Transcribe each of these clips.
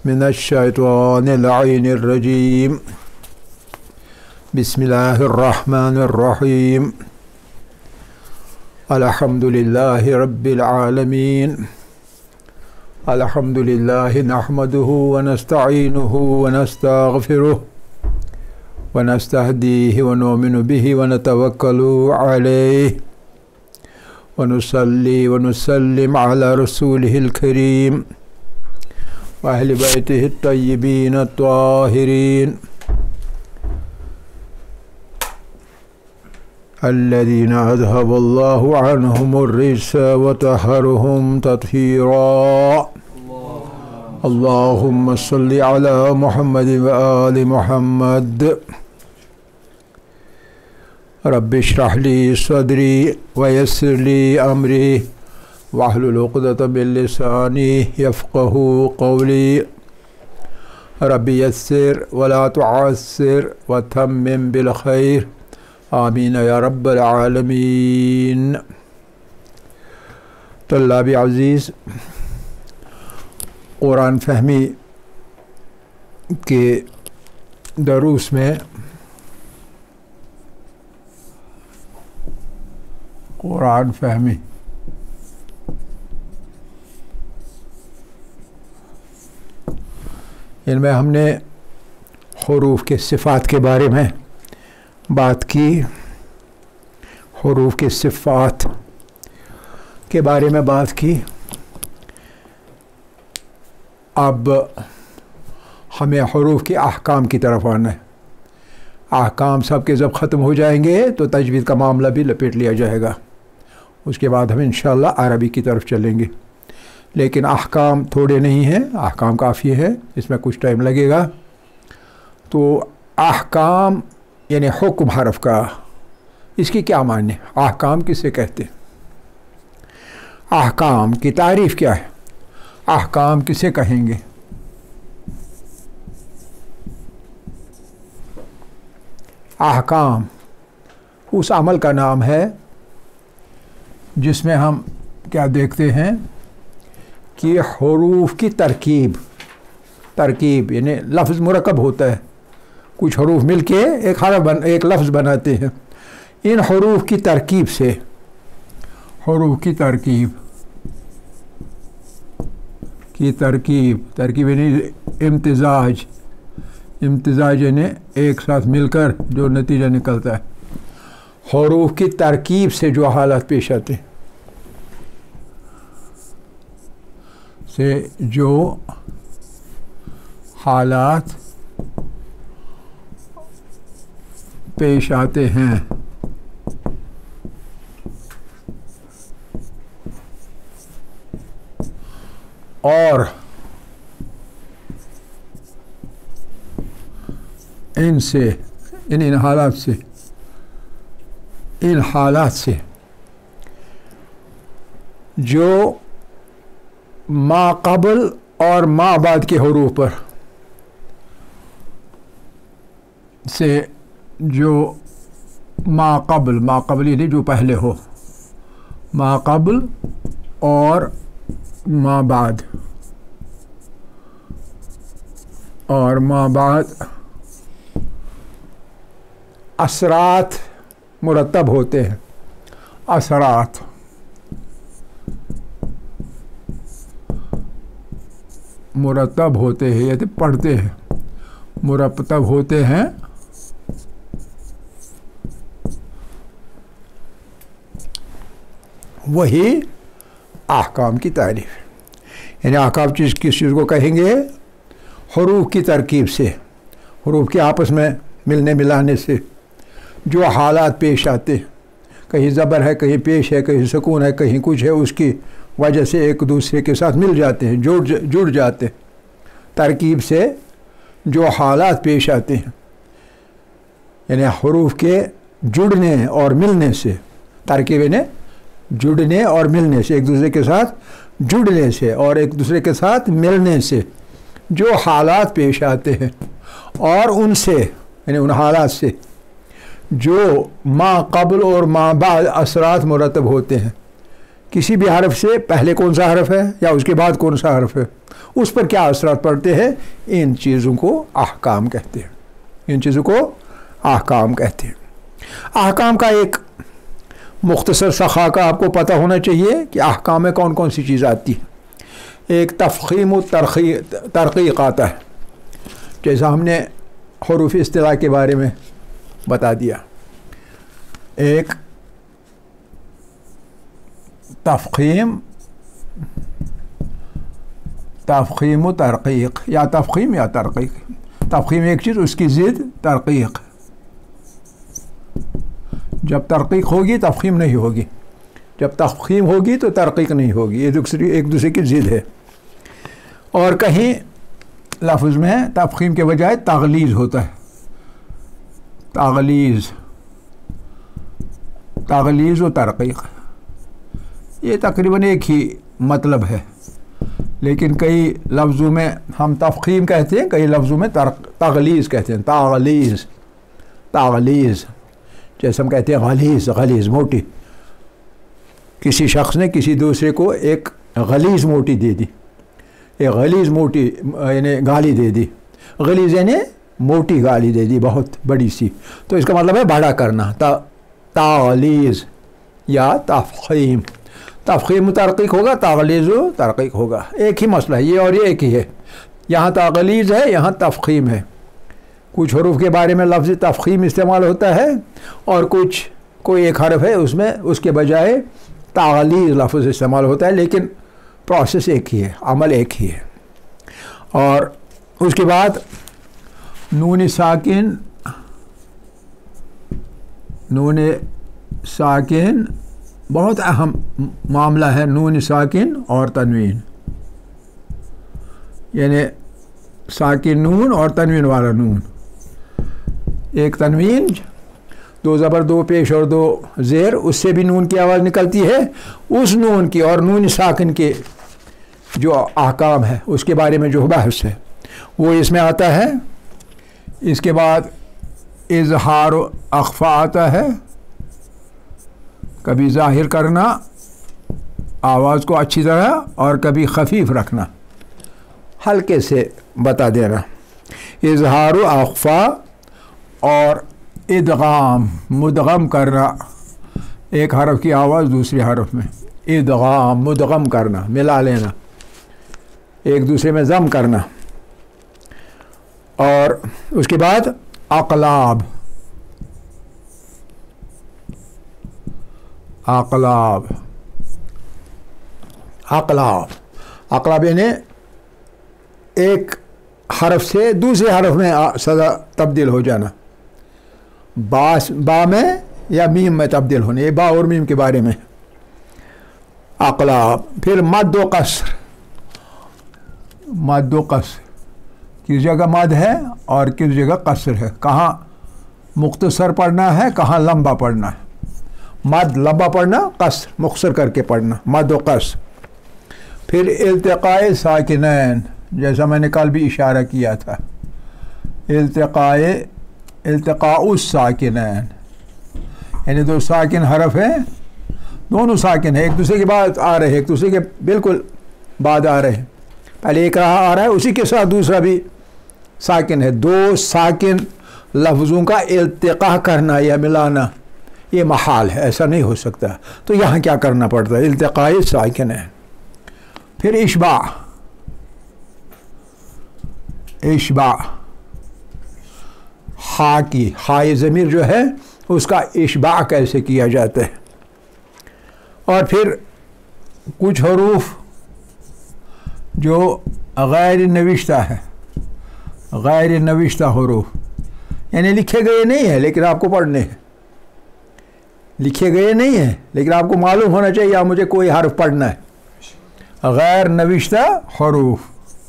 मिनश्शैतानिर्रजीम बिस्मिल्लाहिर्रहमानिर्रहीम अल्हम्दुलिल्लाहि रब्बिल आलमीन अल्हम्दुलिल्लाहि नहमदुहु व नस्तईनुहु व नस्तगफिरुहु व नस्तहदीहि व नुमिनु बिहि व नतवक्कलु अलैहि व नुसल्ली व नुसल्लिम अला रसूलिहिल करीम व अहलि बैतिहि तय्यिबीन त्वाहिरीन अल्लज़ीना अज़हबल्लाहु अन्हुमुर रिज्स व तहहरहुम तत्हीरा अल्लाहुम्मा सल्लि अला मुहम्मद व आलि मुहम्मद रब्बि इश्रह ली सदरी व यस्सिर ली अमरी वहलुल उक़दतम मिन लिसानी यफ़क़हू क़ौली रब्बि यस्सिर व ला तुअस्सिर व तम्मिम बिल खैर आमीन या रब्बल आलमीन। तल्लाबी अज़ीज़, कुरान फ़हमी के दरूस में कुरान फ़हमी इनमें हमने हुरूफ के सिफ़ात के बारे में बात की। हुरूफ के सिफ़ात के बारे में बात की। अब हमें हुरूफ के अहकाम की तरफ आना है। अहकाम सब के जब ख़त्म हो जाएंगे तो तजवीद का मामला भी लपेट लिया जाएगा। उसके बाद हम इंशाअल्लाह अरबी की तरफ चलेंगे, लेकिन अहकाम थोड़े नहीं हैं, अहकाम काफ़ी है, इसमें कुछ टाइम लगेगा। तो अहकाम यानी हुक्म हरफ का, इसकी क्या माने? अहकाम किसे कहते हैं? अहकाम की तारीफ़ क्या है? अहकाम किसे कहेंगे? अहकाम उस अमल का नाम है जिसमें हम क्या देखते हैं कि हुरूफ की तरकीब यानी लफ्ज़ मुरक्कब होता है, कुछ हरूफ मिल के एक लफ्ज़ बनाते हैं। इन हरूफ की तरकीब से, हरूफ की तरकीब यानी इम्तिज़ाज यानी एक साथ मिलकर जो नतीजा निकलता है। हरूफ की तरकीब से जो हालात पेश आते हैं, पेश आते हैं और इनसे इन हालात से जो मा क़ब्ल और मा बाद के हुरूफ पर से जो मा क़ब्ल यानी जो पहले हो, मा क़ब्ल और मा बाद असरात मुरतब होते हैं। असरात मुरतब होते हैं या पढ़ते हैं, मुरतब होते हैं। वही अहकाम की तारीफ़, यानी अहकाम किस चीज़ को कहेंगे? हुरूफ की तरकीब से, हुरूफ के आपस में मिलने मिलाने से जो हालात पेश आते, कहीं ज़बर है, कहीं पेश है, कहीं सुकून है, कहीं कुछ है, उसकी वजह से एक दूसरे के साथ मिल जाते हैं, जुड़ जाते हैं। तरकीब से जो हालात पेश आते हैं, यानी हुरूफ के जुड़ने और मिलने से, तरकीब यानी जुड़ने और मिलने से, एक दूसरे के साथ जुड़ने से और एक दूसरे के साथ मिलने से जो हालात पेश आते हैं, और उनसे यानी उन हालात से जो मा क़ब्ल और मा बाद असरात मुरतब होते हैं, किसी भी हरफ से पहले कौन सा हरफ है या उसके बाद कौन सा हरफ है, उस पर क्या असरात पड़ते हैं, इन चीज़ों को अहकाम कहते हैं। इन चीज़ों को अहकाम कहते हैं। अहकाम का एक मुख्तसर सा खाका आपको पता होना चाहिए कि अहकाम में कौन कौन सी चीज़ आती है। एक तफ़ख़ीम व तरक़ीक़ आता है, जैसा हमने हुरूफ़ इस्तिला के बारे में बता दिया। एक तफ़ख़ीम व तरक़ीक़, या तफ़ख़ीम या तरक़ीक़। तफ़ख़ीम एक चीज़, उसकी ज़िद तरक़ीक़। जब तरक़ीक़ होगी तफ़ख़ीम नहीं होगी, जब तफ़ख़ीम होगी तो तरक़ीक़ नहीं होगी। ये एक दूसरे की ज़िद है। और कहीं लफ्ज़ में तफ़ख़ीम के बजाय तग़लीज़ होता है। तग़लीज़ व तरक़ीक़, ये तकरीबन एक ही मतलब है, लेकिन कई लफ्ज़ों में हम तफ़ख़ीम कहते हैं, कई लफ्ज़ों में तग़लीज़ कहते हैं। तग़लीज़ जैसे हम कहते हैं गलीज़ मोटी। किसी शख्स ने किसी दूसरे को एक गलीज़ मोटी दे दी, एक गलीज़ मोटी यानी गाली दे दी। गलीज़ यानी मोटी गाली दे दी, बहुत बड़ी सी, तो इसका मतलब है बड़ा करना। तग़लीज़ या तफ़ख़ीम। तफ़ख़ीम तरक़ीक़ होगा, तग़लीज़ तरक़ीक़ होगा, एक ही मसला है ये, और ये एक ही है। यहाँ तग़लीज़ है, यहाँ तफ़ख़ीम है। कुछ हरूफ के बारे में लफ्ज़ तफ़ख़ीम इस्तेमाल होता है, और कोई एक हरफ है उसमें उसके बजाय तग़लीज़ लफ्ज़ इस्तेमाल होता है, लेकिन प्रोसेस एक ही है, अमल एक ही है। और उसके बाद नून साकिन बहुत अहम मामला है। नून साकिन और तनवीन, यानी साकिन नून और तनवीन वाला नून। एक तनवीन, दो ज़बर, दो पेश और दो ज़ेर, उससे भी नून की आवाज़ निकलती है। उस नून की और नून साकिन के जो अहकाम है उसके बारे में जो बहस है वो इसमें आता है। इसके बाद इज़हार अख़फ़ा आता है, कभी ज़ाहिर करना आवाज़ को अच्छी तरह, और कभी खफीफ रखना, हल्के से बता देना। इज़हार अख़फ़ा और इदगाम, मुदगम करना, एक हरफ की आवाज़ दूसरे हरफ में। इदगाम मुदगम करना, मिला लेना, एक दूसरे में ज़म करना। और उसके बाद अक़लाब, अक़लाब अक़लाब अक़लाब यानी एक हरफ से दूसरे हरफ में सदा तब्दील हो जाना। बा में या मीम में तब्दील होने, ये बा और मीम के बारे में अक़लाब। फिर मद व कसर, मद व कसर, किस जगह मद है और किस जगह कसर है, कहाँ मुख्तसर पढ़ना है, कहाँ लंबा पढ़ना है। मद लंबा पढ़ना, कसर मुख्तसर करके पढ़ना, मद व कसर। फिर इल्तिक़ाए साकिनैन, जैसा मैंने कल भी इशारा किया था, इल्तिक़ाउस साकिनैन, यानी दो साकिन हरफ हैं, दोनों साकिन है, एक दूसरे के बाद आ रहे हैं, एक दूसरे के बिल्कुल बाद आ रहे हैं। पहले एक रहा आ रहा है, उसी के साथ दूसरा भी साकिन है। दो साकिन लफ्ज़ों का इल्तिक़ा करना या मिलाना ये महाल है, ऐसा नहीं हो सकता। तो यहाँ क्या करना पड़ता है, इल्तिक़ाए साकिन है। फिर इशबा, इशबा हा की, हाय ज़मीर जो है उसका इशबा कैसे किया जाता है। और फिर कुछ हरूफ जो गैर नविश्ता है, गैर नविश्ता हरूफ यानी लिखे गए नहीं है लेकिन आपको पढ़ने हैं, लिखे गए नहीं है लेकिन आपको मालूम होना चाहिए या मुझे कोई हर्फ पढ़ना है। गैर नविश्ता हरूफ,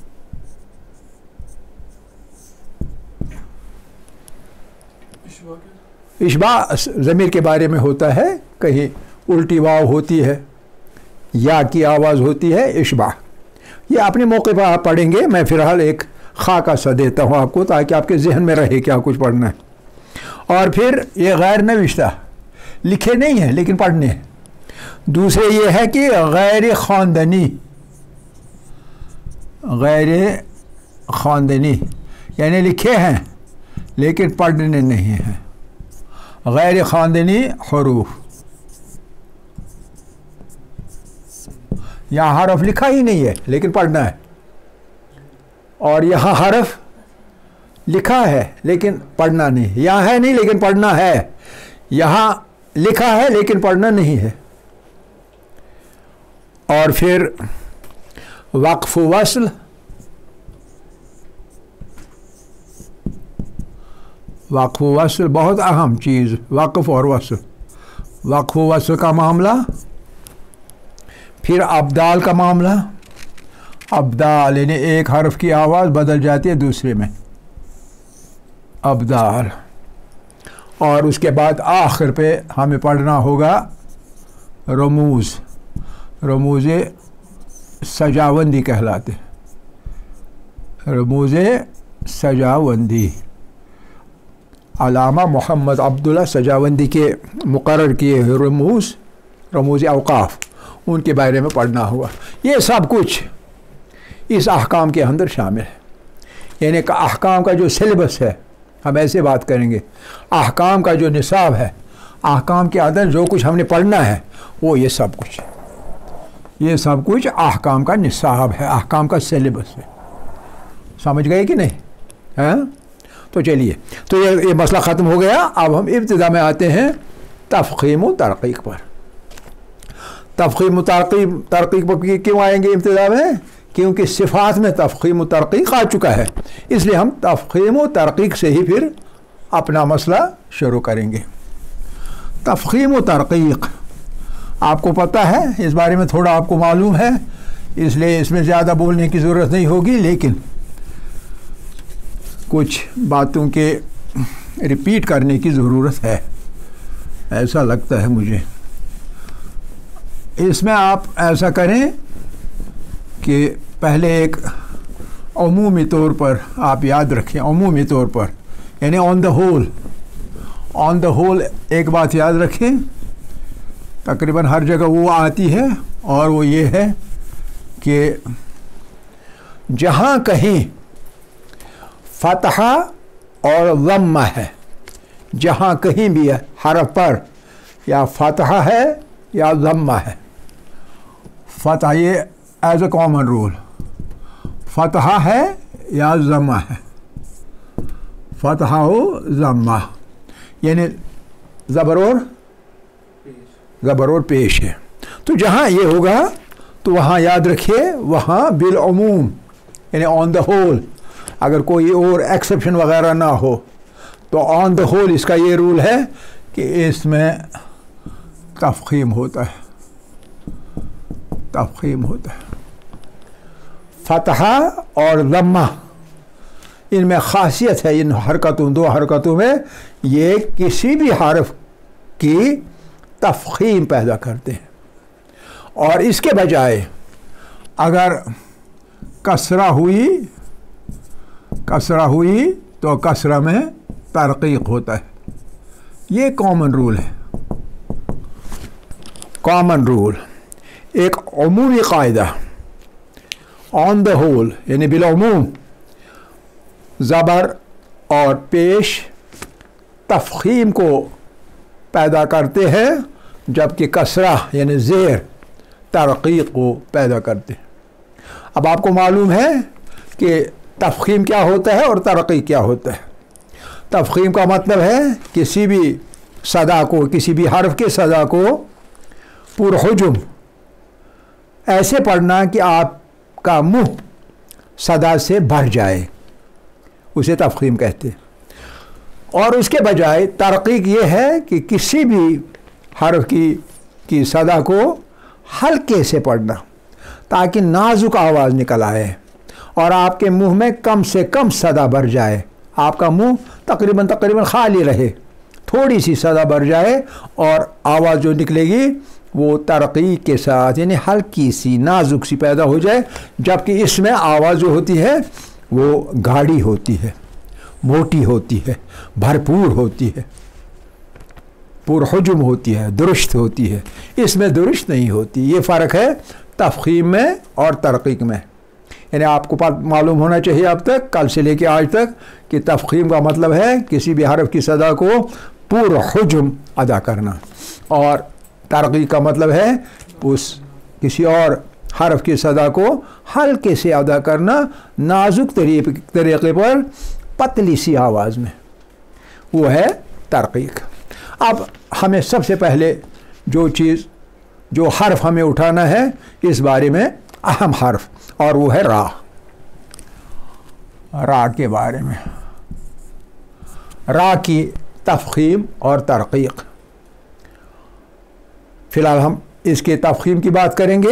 इशबा ज़मीर के बारे में होता है, कहीं उल्टी वाव होती है, या की आवाज़ होती है, इशबा। ये अपने मौके पर आप पढ़ेंगे, मैं फ़िलहाल एक खाका सा देता हूँ आपको ताकि आपके जहन में रहे क्या कुछ पढ़ना है। और फिर ये गैर नविश्ता, लिखे नहीं है लेकिन पढ़ने हैं। दूसरे ये है कि गैर ख़ानदनी, गैर ख़ानदनी यानी लिखे हैं लेकिन पढ़ने नहीं हैं। गैर ख़ानदनी हरूफ, यहाँ हरफ लिखा ही नहीं है लेकिन पढ़ना है, और यहाँ हरफ लिखा है लेकिन पढ़ना नहीं, यहाँ है नहीं लेकिन पढ़ना है, यहाँ लिखा है लेकिन पढ़ना नहीं है। और फिर वक्फ वस्ल, वक्फ वस्ल बहुत अहम चीज़, वक्फ और वस्ल। वक्फ वस्ल का मामला, फिर अब्दाल का मामला। अब्दाल यानी एक हरफ की आवाज़ बदल जाती है दूसरे में, अब्दाल। और उसके बाद आखिर पे हमें पढ़ना होगा रमूज़, रमूज़े सजावंदी कहलाते, रमूज़े सजावंदी। अलामा मोहम्मद अब्दुल्ला सजावंदी के मुकर्रर किए रमूज़, रमूज़ औक़ाफ़, उनके बारे में पढ़ना हुआ। ये सब कुछ इस अहकाम के अंदर शामिल है। यानी कि अहकाम का जो सिलेबस है, हम ऐसे बात करेंगे, अहकाम का जो निसाब है, अहकाम के अंदर जो कुछ हमने पढ़ना है वो ये सब कुछ, ये सब कुछ अहकाम का निसाब है, अहकाम का सिलेबस है। समझ गए कि नहीं? हैं? तो चलिए, तो ये मसला ख़त्म हो गया। अब हम इब्तिदा में आते हैं तफ़ख़ीम व तरक़ीक़ पर। तफ़ख़ीम व तरक़ीक़ पर क्यों आएंगे इब्तिदा में? क्योंकि सिफ़ात में तफ़ख़ीम व तरक़ीक़ आ चुका है, इसलिए हम तफ़ख़ीम व तरक़ीक़ से ही फिर अपना मसला शुरू करेंगे। तफ़ख़ीम व तरक़ीक़ आपको पता है, इस बारे में थोड़ा आपको मालूम है, इसलिए इसमें ज़्यादा बोलने की ज़रूरत नहीं होगी, लेकिन कुछ बातों के रिपीट करने की ज़रूरत है, ऐसा लगता है मुझे। इसमें आप ऐसा करें कि पहले एक अमूमी तौर पर आप याद रखें, अमूमी तौर पर यानी on the whole, on the whole एक बात याद रखें, तकरीबन हर जगह वो आती है, और वो ये है कि जहाँ कहीं फ़तहा और ज़म्मा है, जहाँ कहीं भी है हरफ पर या फ़तहा है या ज़म्मा है, फ़तहा ये एज ए कॉमन रूल, फ़तहा है या ज़म्मा है, फ़तहा हो ज़म्मा, यानी ज़बर और पेश है। तो जहाँ ये होगा तो वहाँ याद रखिए, वहाँ बिलअमूम यानी ऑन द होल, अगर कोई और एक्सेप्शन वगैरह ना हो तो ऑन द होल इसका ये रूल है कि इसमें तफ़ख़ीम होता है, तफ़ख़ीम होता है। फ़तहा और ज़म्मा इनमें ख़ासियत है, इन हरकतों, दो हरकतों में ये किसी भी हरफ की तफ़ख़ीम पैदा करते हैं। और इसके बजाय अगर कसरा हुई तो कसरा में तरक़ीक़ होता है। ये कॉमन रूल है, कॉमन रूल, एक अमूमी क़ायदा, ऑन द होल यानी बिलअमूम ज़बर और पेश तफ़ख़ीम को पैदा करते हैं, जबकि कसरा यानी ज़ेर तरक़ीक़ को पैदा करते हैं। अब आपको मालूम है कि तफ़ख़ीम क्या होता है और तरक़ीक़ क्या होता है। तफ़ख़ीम का मतलब है किसी भी सदा को, किसी भी हर्फ के सदा को पुरहुजुम ऐसे पढ़ना कि आपका मुँह सदा से भर जाए, उसे तफ़ख़ीम कहते हैं। और उसके बजाय तरक़ीक़ ये है कि किसी भी हर्फ की सदा को हल्के से पढ़ना ताकि नाजुक आवाज़ निकल आए और आपके मुंह में कम से कम सदा भर जाए, आपका मुंह तकरीबन खाली रहे, थोड़ी सी सदा भर जाए और आवाज़ जो निकलेगी वो तरक़ीक़ के साथ यानी हल्की सी नाजुक सी पैदा हो जाए, जबकि इसमें आवाज़ जो होती है वो गाढ़ी होती है, मोटी होती है, भरपूर होती है। पुरहुजुम होती है, दुरुस्त होती है, इसमें दुरुस्त नहीं होती। ये फ़र्क है तफ़ख़ीम में और तरक़ीक़ में। यानी आपको मालूम होना चाहिए अब तक, कल से लेके आज तक, कि तफ़ख़ीम का मतलब है किसी भी हरफ की सदा को पुरहुजुम अदा करना, और तरक़ीक़ का मतलब है उस किसी और हरफ की सदा को हल्के से अदा करना, नाजुक तरीक़े पर, पतली सी आवाज़ में, वो है तरक़ीक़। अब हमें सबसे पहले जो हर्फ हमें उठाना है इस बारे में अहम हर्फ, और वो है रा। रा के बारे में, रा की तफ़ख़ीम और तरक़ीक़। फ़िलहाल हम इसके तफ़ख़ीम की बात करेंगे।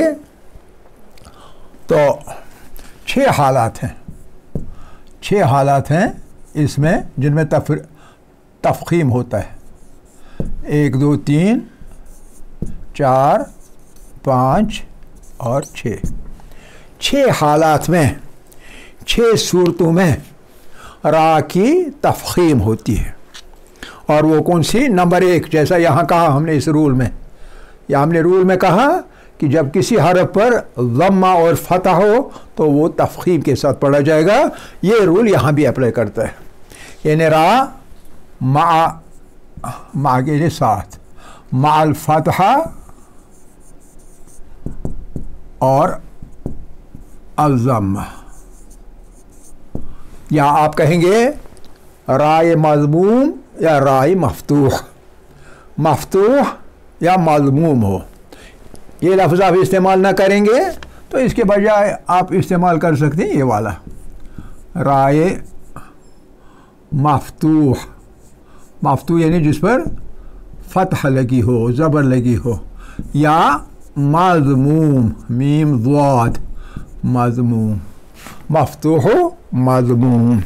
तो 6 हालात हैं, 6 हालात हैं इसमें जिनमें तफ़ख़ीम होता है। 1 2 3 4 5 और 6 हालात में, 6 सूरतों में रा की तफ़ख़ीम होती है। और वो कौन सी? नंबर 1, जैसा यहाँ कहा हमने इस रूल में, या हमने रूल में कहा कि जब किसी हरफ पर ज़म्मा और फ़तह हो तो वो तफ़ख़ीम के साथ पढ़ा जाएगा। ये रूल यहाँ भी अप्लाई करता है। यानी रा मा के साथ, माल फ़तह और अज़म्मा, या आप कहेंगे राय मज़मूम या राय मफ़तूह, मफ़तूह या मज़मूम हो। ये लफ्ज़ आप इस्तेमाल ना करेंगे तो इसके बजाय आप इस्तेमाल कर सकते हैं ये वाला, राय मफ़तूह। मफ़तूह यानी जिस पर फ़तह लगी हो, ज़बर लगी हो, या मज़मूम, मीम ज़ाद, मज़मूम, मफ़तूह मज़मूम,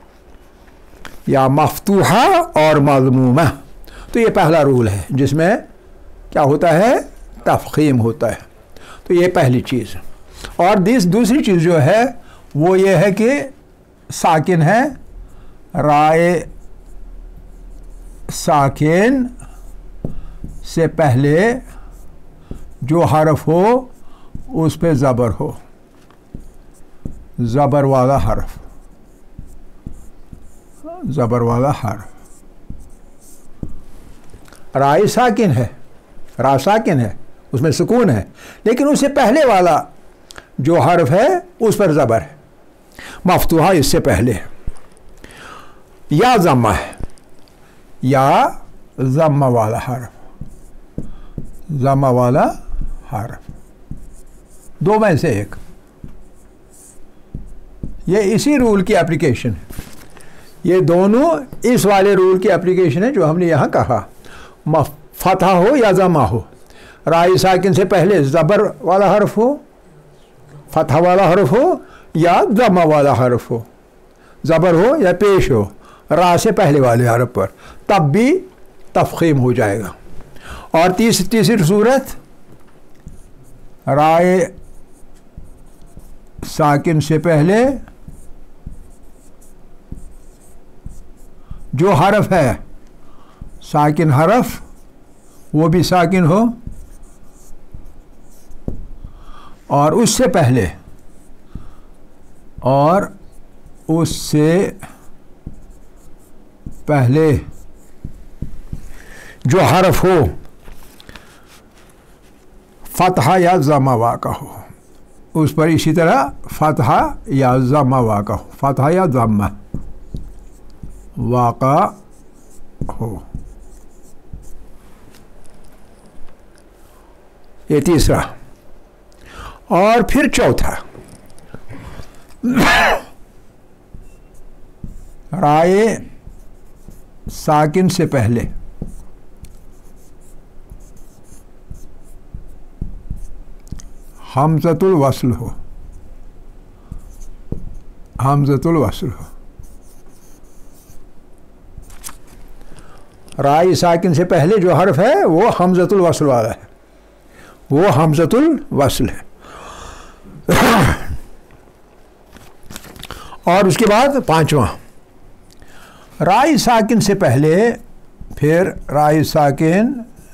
या मफ़तूहा और मज़मूमा। तो ये पहला रूल है जिसमें क्या होता है? तफ़ख़ीम होता है। तो ये पहली चीज़। और दूसरी चीज़ जो है वो ये है कि साकिन है, राय साकिन से पहले जो हरफ हो उस पे ज़बर हो, ज़बर वाला हरफ, ज़बर वाला हरफ। राय साकिन है, रा साकिन है, उसमें सुकून है, लेकिन उससे पहले वाला जो हर्फ है उस पर ज़बर है, मफ़तूहा इससे पहले है, या ज़म्मा है, या ज़म्मा वाला हर्फ, ज़म्मा वाला हर्फ, 2 में से एक। ये इसी रूल की एप्लीकेशन है, ये दोनों इस वाले रूल की एप्लीकेशन है जो हमने यहाँ कहा। फ़तह हो या ज़म्मा हो, राय साकिन से पहले ज़बर वाला हर्फ हो, फ़तह वाला हर्फ हो, या ज़म्मा वाला हर्फ हो, ज़बर हो या पेश हो रा से पहले वाले हर्फ पर, तब भी तफ़ख़ीम हो जाएगा। और तीसरी सूरत, राय साकिन से पहले जो हरफ है, साकिन हरफ, वो भी साकिन हो, और उससे पहले, और उससे पहले जो हरफ हो फ़तह या ज़म्मा वाक़ा हो, उस पर इसी तरह फ़तह या ज़म्मा वाक़ा हो, फ़तह या ज़म्मा वाक़ा हो। ये तीसरा। और फिर चौथा, राय साकिन से पहले हमज़तुल वस्ल हो, हमज़तुल वस्ल हो। राय साकिन से पहले जो हर्फ है वो हमज़तुल वस्ल वाला है, वो हमज़तुल वस्ल है। और उसके बाद 5वां, राय साकिन से पहले फिर राय साकिन,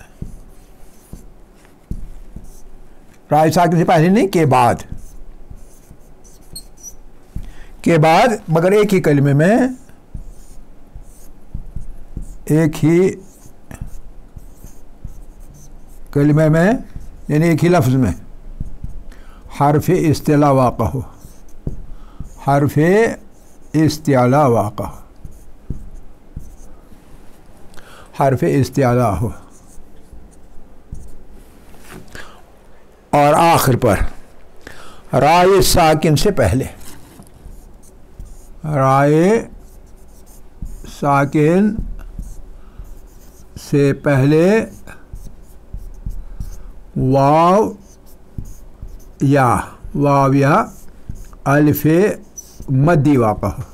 राय साकिन से पहले नहीं, के बाद मगर एक ही कलमे में, एक ही कलमे में यानी एक ही लफ्ज़ में हर्फ इस्तिला वाक़ा हो, हर्फ इस्तिला वाक़ा, हर्फ इस्तिला हो। और आखिर पर राय साकिन से पहले, राय साकिन से पहले वाव या अलिफ मद्दी वाक़ा हो।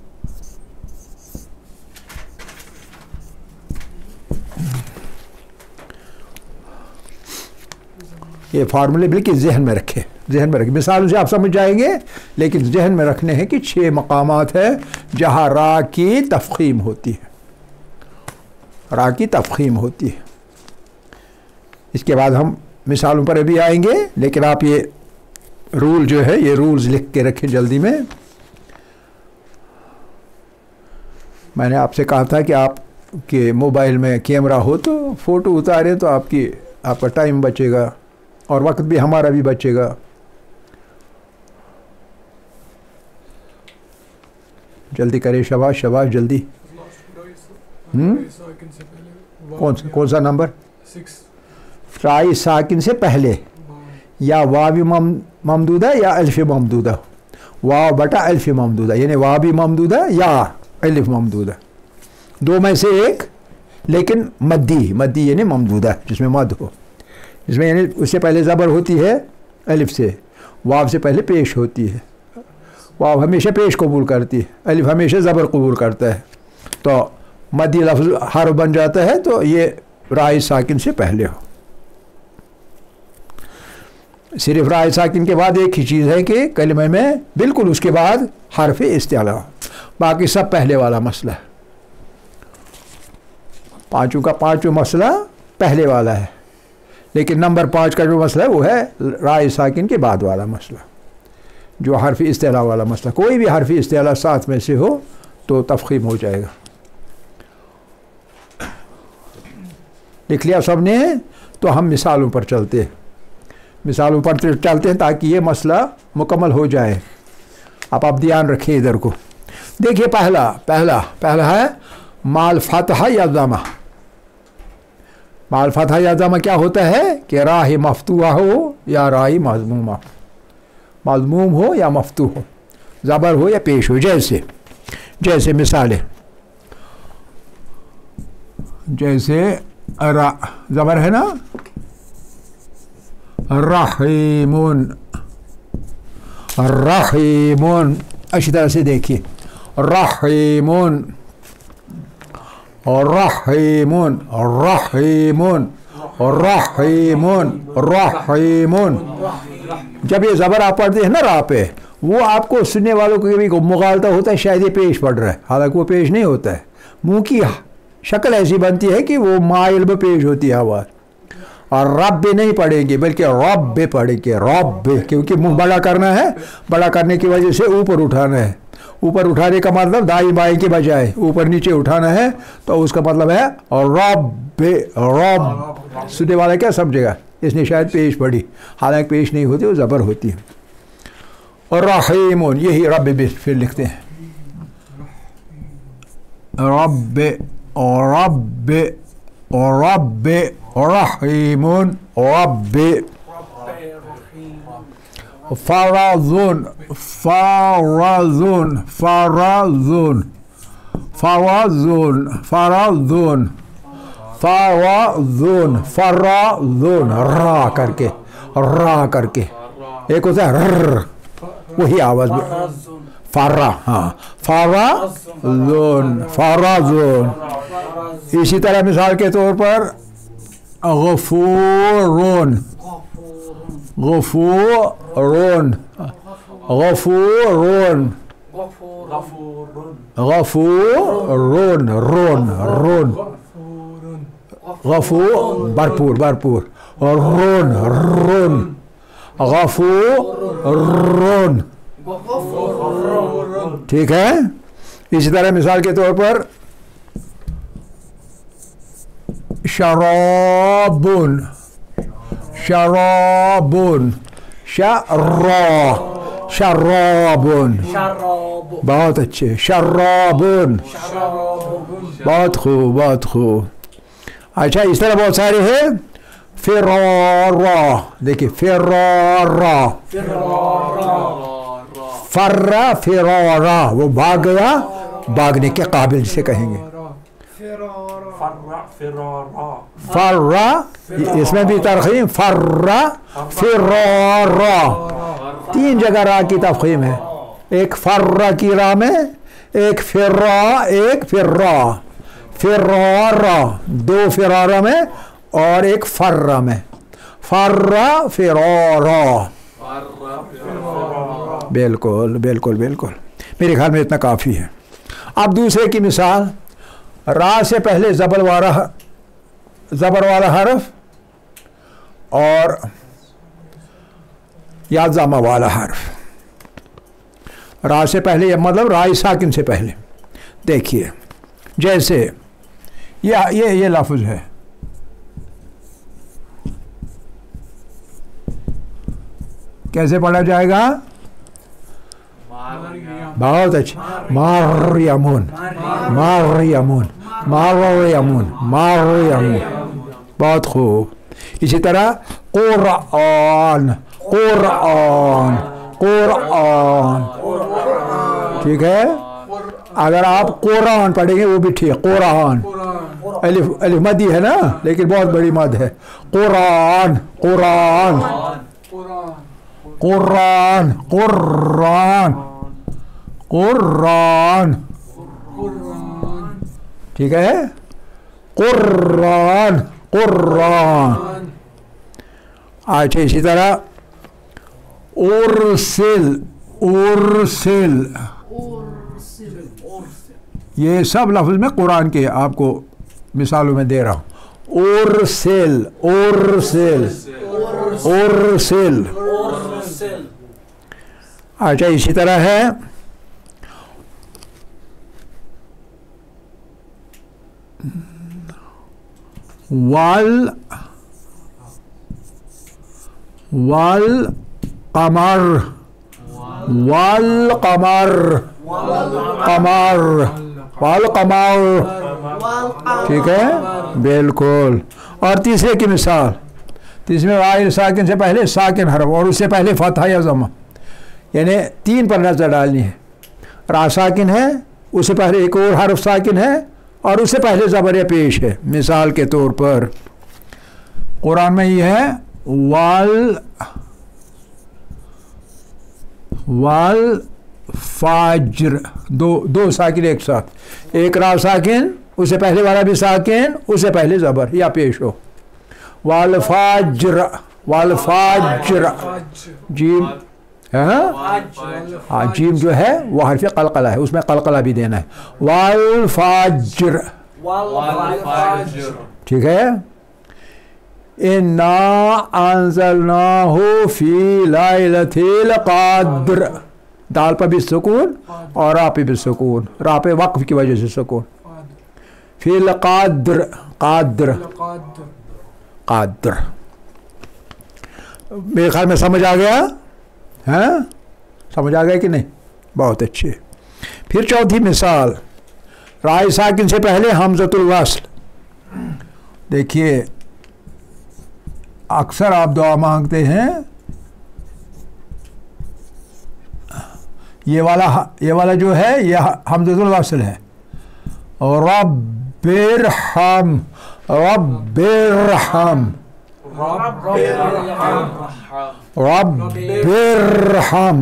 ये फार्मूले बिल्कुल जहन में रखे, मिसालों से आप समझ जाएंगे, लेकिन जहन में रखने हैं कि 6 मकामात है जहाँ रा की तफ़ख़ीम होती है, रा की तफ़ख़ीम होती है। इसके बाद हम मिसालों पर भी आएंगे, लेकिन आप ये रूल जो है, ये रूल्स लिख के रखें जल्दी में। मैंने आपसे कहा था कि आपके मोबाइल में कैमरा हो तो फ़ोटो उतारें, तो आपका टाइम बचेगा और वक्त भी हमारा भी बचेगा। जल्दी करें, शाबाश शाबाश, जल्दी। कौन सा नंबर? 6। राय साकिन से पहले या वावी ममदूदा या अल्फ ममदूदा, वाव बटा अल्फ ममदूदा, यानी वावी ममदूदा या अल्फ ममदूदा, दो में से एक, लेकिन मद्दी यानी ममदूदा जिसमें मद हो, जिसमें यानी उससे पहले ज़बर होती है अलिफ से, वाव से पहले पेश होती है। वाव हमेशा पेश कबूल करती है, अलिफ हमेशा ज़बर कबूल करता है, तो मद्दी लफ्ज़ हर्फ बन जाता है। तो ये राय साकिन से पहले हो। सिर्फ राय साकिन के बाद एक ही चीज़ है कि कलमे में बिल्कुल उसके बाद हर्फ इस्तिला, बाकी सब पहले वाला मसला है। पाँचों का पाँचों मसला पहले वाला है, लेकिन नंबर 5 का जो मसला है वो है राय साकिन के बाद वाला मसला, जो हर्फ इस्तिला वाला मसला। कोई भी हर्फ इस्तिला साथ में से हो तो तफ़ख़ीम हो जाएगा। लिख लिया सबने? तो हम मिसालों पर चलते हैं ताकि ये मसला मुकम्मल हो जाए। आप ध्यान रखिए इधर को। देखिए पहला है माल फतह या ज़मा। माल फतह या ज़मा क्या होता है कि राह मफ्तूहा हो या राह मज़मूमा, मज़मूम हो या मफ्तू हो, ज़बर हो या पेश हो। जैसे मिसालें, जैसे रा ज़बर है ना, रहीमुन, अच्छी तरह से देखिए, रहीमुन, जब ये ज़बर आप पढ़ते हैं ना रा पे, वो आपको सुनने वालों को भी मुगालता होता है शायद ये पेश पढ़ रहा है, हालांकि वो पेश नहीं होता है। मुंह की शक्ल ऐसी बनती है कि वो माइल में पेश होती है आवाज़। और रब नहीं पढ़ेंगे बल्कि रब पढ़ेंगे, रब, क्योंकि मुंह बड़ा करना है, बड़ा करने की वजह से ऊपर उठाना है। ऊपर उठाने का मतलब दाई बाई के बजाय ऊपर नीचे उठाना है, तो उसका मतलब है रब। सुनने वाला क्या समझेगा, इसने शायद पेश पढ़ी, हालांकि पेश नहीं होती, वो ज़बर होती है। और रहीमुन, यही रब भी फिर लिखते हैं, रब रहीमुन, रब फराज़ुन, रा करके एक होता है रर, वही आवाज़ फारा, हाँ फराज़ुन। इसी तरह मिसाल के तौर पर गफूरुन, गफूर भरपूर भरपूर, और रोन रोन गफूर, ठीक है। इसी तरह मिसाल के तौर पर शराबुन, शराबुन, शराबुन, बहुत अच्छे, शराबुन, बहुत खूब बहुत खूब। अच्छा, इस तरह बहुत सारे हैं। फिरारा, देखिए फिरारा, फर्रा फिरारा, वो भाग गया, भागने के काबिल से कहेंगे। फर्रा, इसमें भी तरखीम, फर्रा फिरारा, 3 जगह रा की तफखीम है। एक फर्रा की रा में, एक फिरा, एक फिरा, फिरारा 2 फिरारा में, और एक फर्रा में, फर्रा फिरारा। बिल्कुल बिल्कुल बिल्कुल, मेरे ख्याल में इतना काफ़ी है। अब दूसरे की मिसाल, रा से पहले ज़बर वाला हरफ और या ज़मा वाला हरफ। रा से पहले, मतलब रा साकिन से पहले। देखिए जैसे ये लफ्ज़ है, कैसे पढ़ा जाएगा? बहुत अच्छा, मारियमुन, मारियमुन, मारियमुन, मारियमुन, बहुत खूब। इसी तरह कुरआन, कुरआन, कुरआन, ठीक है। अगर आप कुरान पढ़ेंगे वो भी ठीक, कुरान, अलिफ मदी है ना, लेकिन बहुत बड़ी मद है। कुरान, कुरान, कुरान, कुरान, कुरान, ठीक है। कुरान, कुरान। अच्छा, इसी तरह उर्सिल, उर्सिल, ये सब लफ्ज़ में कुरान के आपको मिसालों में दे रहा हूँ। उर्सिल, उर्सिल, उर्सिल। अच्छा, इसी तरह है वल, वल कमर, वल कमर, कमर, वल कमर, ठीक है, बिल्कुल। और तीसरे की मिसाल, तीसरे वाइल साकिन से पहले साकिन हरफ और उससे पहले फतहा या ज़मा, यानी 3 पर नजर डालनी है। रा साकिन है, उससे पहले एक और हरफ साकिन है, और उससे पहले ज़बर पेश है। मिसाल के तौर पर कुरान में ये है वल, वल फाज्र, दो साकिन एक साथ, एक रा साकिन, उससे पहले वाला भी साकिन, उससे पहले ज़बर या पेश हो। वल फाज्र, वल फाज्र, जीम है ना, हाँ, जीम जो है वो हर्फ कलकला है, उसमें कलकला भी देना है। वल फाज्र, ठीक है। इन्ना अंज़लनाहु फी लैलतिल क़द्र, दाल पर भी सुकून और रा पे भी सुकून, रा पे वक्फ की वजह से सुकून। फिल क़द्र, क़द्र, क़द्र। मेरे ख्याल में समझ आ गया है, समझ आ गया कि नहीं? बहुत अच्छे। फिर चौथी मिसाल, राय साकिन से पहले हमज़तुल वस्ल। देखिए अक्सर आप दुआ मांगते हैं, ये वाला जो है ये हमज़तुल वस्ल है। और रब्बिरहम, रब्बिरहम, रब्बिरहम,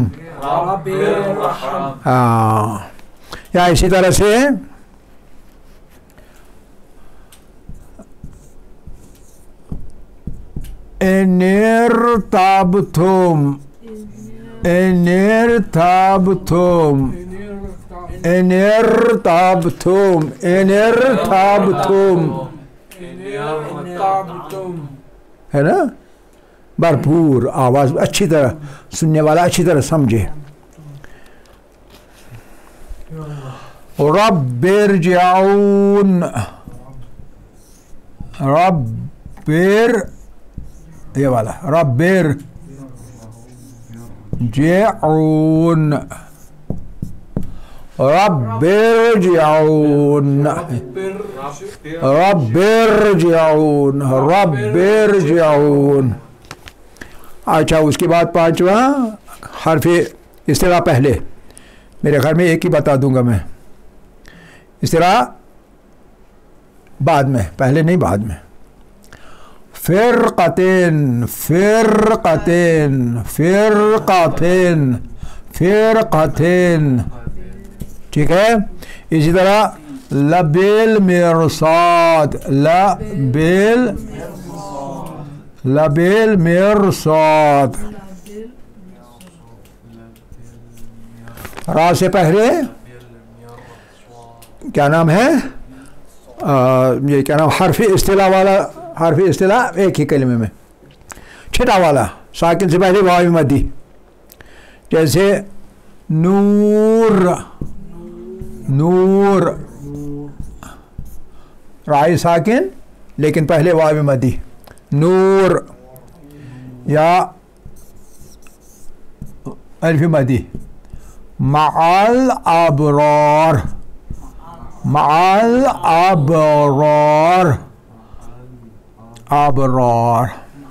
हाँ। या इसी तरह से इनिरताबतुम, इनिरताबतुम, इनिरताबतुम, इनिरताबतुम, है ना, भरपूर आवाज़ अच्छी तरह सुनने वाला अच्छी तरह समझे। रब्बिरजिऊन, रब्बिर ये वाला रब्बिरजिऊन, रब्बिरजिऊन, रब्बिरजिऊन, रब्बिरजिऊन। अच्छा, उसके बाद पांचवा हर्फ इस्तिला पहले, मेरे ख्याल में एक ही बता दूंगा मैं, इस्तिला बाद में, पहले नहीं बाद में। फिरक़तिन, फिरक़तिन, फिरक़तिन, फिरक़तिन, ठीक है। इसी तरह लबिल मिरसाद, लबिल, लबिल मिरसाद, रा से पहले क्या नाम है, ये क्या नाम, हर्फ इस्तिला वाला, हर्फ इस्तिला एक ही कलमे में, छठा वाला साकिन से पहले वाव मद्दी, जैसे नूर, नूर, राई साकिन लेकिन पहले वाव मद्दी, नूर, या अल्फ मद्दी, मअल अबरार, मअल अबरार, अबरार,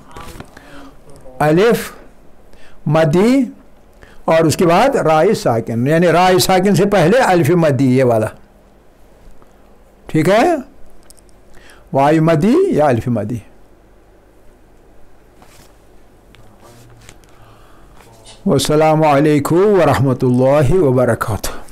अलिफ मद्दी और उसके बाद राई साकिन, यानी राई साकिन से पहले अलिफ मद्दी, ये वाला, ठीक है, वायु मद्दी या अलिफ मद्दी। वस्सलामु अलैकुम व रहमतुल्लाहि व बरकातुहू।